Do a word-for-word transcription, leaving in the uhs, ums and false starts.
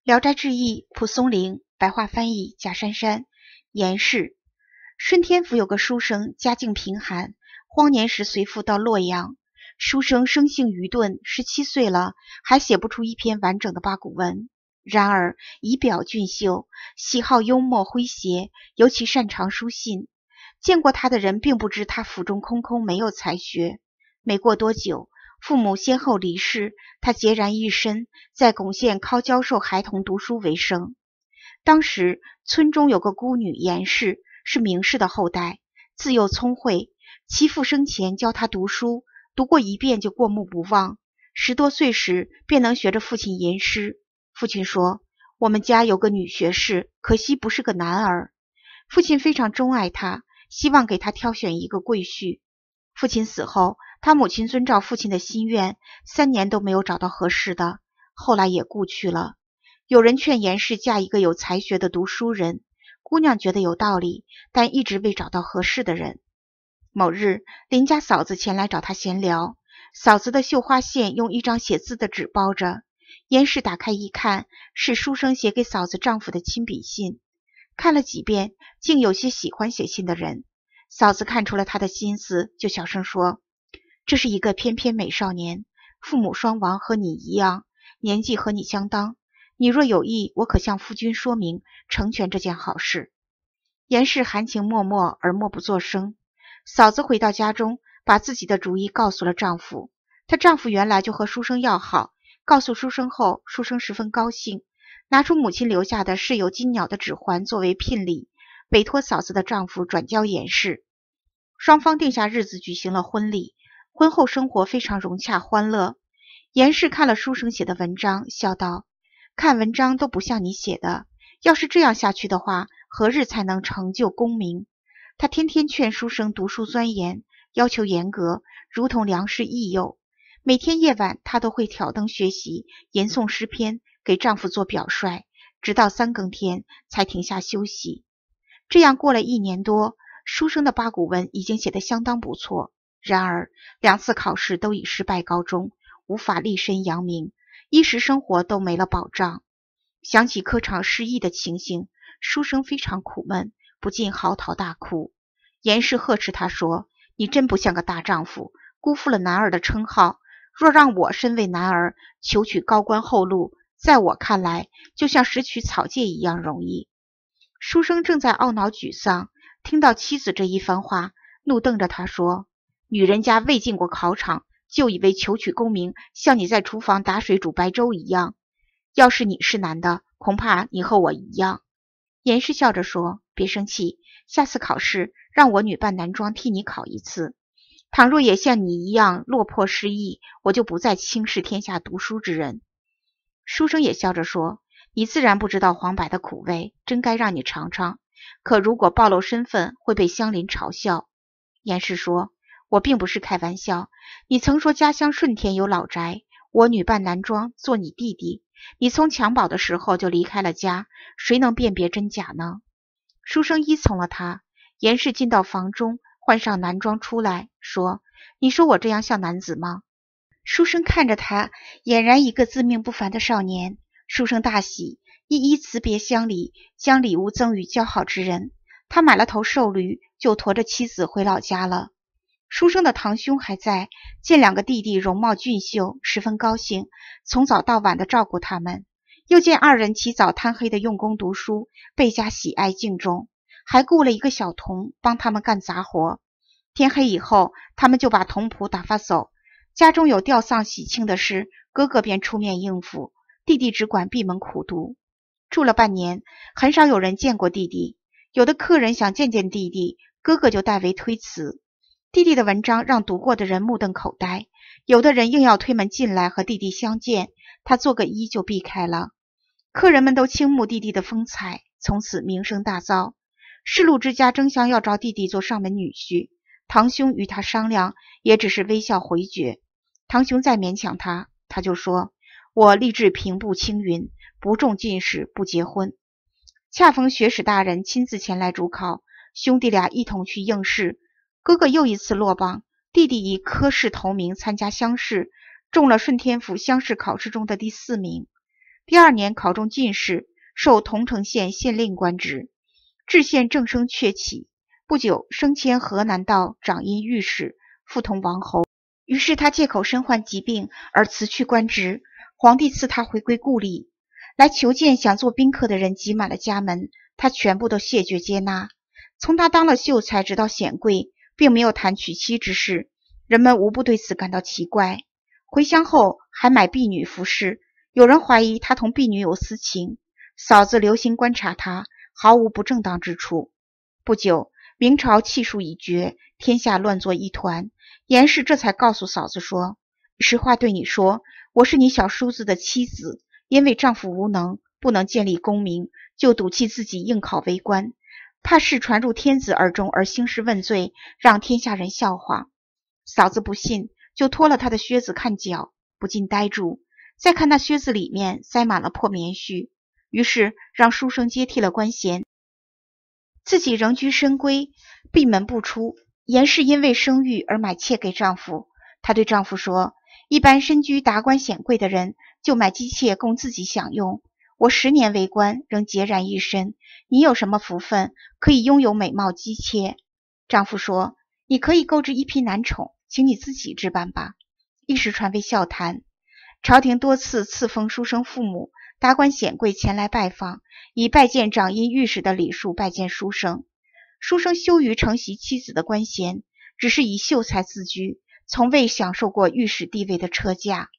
聊斋志异，蒲松龄，白话翻译贾珊珊。严氏。顺天府有个书生，家境贫寒，荒年时随父到洛阳。书生生性愚钝，十七岁了，还写不出一篇完整的八股文。然而仪表俊秀，喜好幽默诙谐，尤其擅长书信。见过他的人并不知他腹中空空，没有才学。没过多久，父母先后离世，他孑然一身，在巩县靠教授孩童读书为生。当时村中有个孤女严氏，是名士的后代，自幼聪慧，其父生前教他读书，读过一遍就过目不忘。十多岁时便能学着父亲吟诗。父亲说，我们家有个女学士，可惜不是个男儿。父亲非常钟爱他，希望给他挑选一个贵婿。父亲死后，他母亲遵照父亲的心愿，三年都没有找到合适的，后来也故去了。有人劝严氏嫁一个有才学的读书人，姑娘觉得有道理，但一直未找到合适的人。某日，邻家嫂子前来找她闲聊，嫂子的绣花线用一张写字的纸包着。严氏打开一看，是书生写给嫂子丈夫的亲笔信。看了几遍，竟有些喜欢写信的人。嫂子看出了他的心思，就小声说，这是一个翩翩美少年，父母双亡，和你一样，年纪和你相当，你若有意，我可向夫君说明，成全这件好事。严氏含情脉脉而默不作声。嫂子回到家中，把自己的主意告诉了丈夫。她丈夫原来就和书生要好，告诉书生后，书生十分高兴，拿出母亲留下的饰有金鸟的指环作为聘礼，委托嫂子的丈夫转交严氏。双方定下日子举行了婚礼，婚后生活非常融洽欢乐。严氏看了书生写的文章，笑道，看文章都不像你写的，要是这样下去的话，何日才能成就功名？他天天劝书生读书钻研，要求严格，如同良师益友。每天夜晚他都会挑灯学习，吟诵诗篇，给丈夫做表率，直到三更天才停下休息。这样过了一年多，书生的八股文已经写得相当不错，然而两次考试都以失败告终，无法立身扬名，衣食生活都没了保障。想起科场失意的情形，书生非常苦闷，不禁嚎啕大哭。严氏呵斥他说，你真不像个大丈夫，辜负了男儿的称号，若让我身为男儿求取高官厚禄，在我看来就像拾取草芥一样容易。书生正在懊恼沮丧，听到妻子这一番话，怒瞪着他说，女人家未进过考场，就以为求取功名像你在厨房打水煮白粥一样，要是你是男的，恐怕你和我一样。严氏笑着说，别生气，下次考试让我女扮男装替你考一次，倘若也像你一样落魄失意，我就不再轻视天下读书之人。书生也笑着说，你自然不知道黄柏的苦味，真该让你尝尝，可如果暴露身份，会被乡邻嘲笑。严氏说，我并不是开玩笑，你曾说家乡顺天有老宅，我女扮男装做你弟弟，你从襁褓的时候就离开了家，谁能辨别真假呢？书生依从了他。严氏进到房中，换上男装出来，说，你说我这样像男子吗？书生看着他，俨然一个自命不凡的少年。书生大喜，一一辞别乡里，将礼物赠予交好之人。他买了头瘦驴，就驮着妻子回老家了。书生的堂兄还在，见两个弟弟容貌俊秀，十分高兴，从早到晚的照顾他们。又见二人起早贪黑的用功读书，倍加喜爱敬重，还雇了一个小童帮他们干杂活。天黑以后，他们就把童仆打发走。家中有吊丧喜庆的事，哥哥便出面应付，弟弟只管闭门苦读。住了半年，很少有人见过弟弟，有的客人想见见弟弟，哥哥就代为推辞。弟弟的文章让读过的人目瞪口呆，有的人硬要推门进来和弟弟相见，他做个揖就避开了。客人们都倾慕弟弟的风采，从此名声大噪。世禄之家争相要招弟弟做上门女婿，堂兄与他商量，也只是微笑回绝。堂兄再勉强他，他就说，我立志平步青云，不中进士不结婚。恰逢学史大人亲自前来主考，兄弟俩一同去应试。哥哥又一次落榜，弟弟以科试头名参加乡试，中了顺天府乡试考试中的第四名。 第二年考中进士，授桐城县县令官职，知县正声鹊起，不久升迁河南道掌印御史，副同王侯。于是他借口身患疾病而辞去官职，皇帝赐他回归故里。来求见想做宾客的人挤满了家门，他全部都谢绝接纳。从他当了秀才直到显贵，并没有谈娶妻之事，人们无不对此感到奇怪。回乡后还买婢女服侍，有人怀疑他同婢女有私情，嫂子留心观察他，毫无不正当之处。不久，明朝气数已绝，天下乱作一团。严氏这才告诉嫂子说，实话对你说，我是你小叔子的妻子，因为丈夫无能，不能建立功名，就赌气自己应考为官，怕事传入天子耳中而兴师问罪，让天下人笑话。嫂子不信，就脱了他的靴子看脚，不禁呆住，再看那靴子里面塞满了破棉絮，于是让书生接替了官衔，自己仍居深闺，闭门不出。严氏因为生育而买妾给丈夫，她对丈夫说，一般身居达官显贵的人就买姬妾供自己享用，我十年为官仍孑然一身，你有什么福分可以拥有美貌姬妾？丈夫说，你可以购置一匹男宠，请你自己置办吧。一时传为笑谈。朝廷多次赐封书生父母，达官显贵前来拜访，以拜见掌印御史的礼数拜见书生。书生羞于承袭妻子的官衔，只是以秀才自居，从未享受过御史地位的车驾。